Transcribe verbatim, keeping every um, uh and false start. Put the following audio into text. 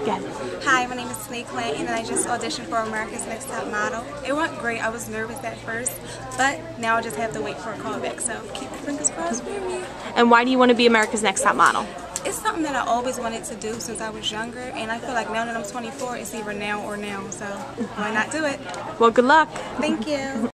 Again. Hi, my name is Snake Clanton and I just auditioned for America's Next Top Model. It went great. I was nervous at first, but now I just have to wait for a callback, so keep your fingers crossed for me. And why do you want to be America's Next Top Model? It's something that I always wanted to do since I was younger, and I feel like now that I'm twenty-four, it's either now or now, so why not do it? Well, good luck. Thank you.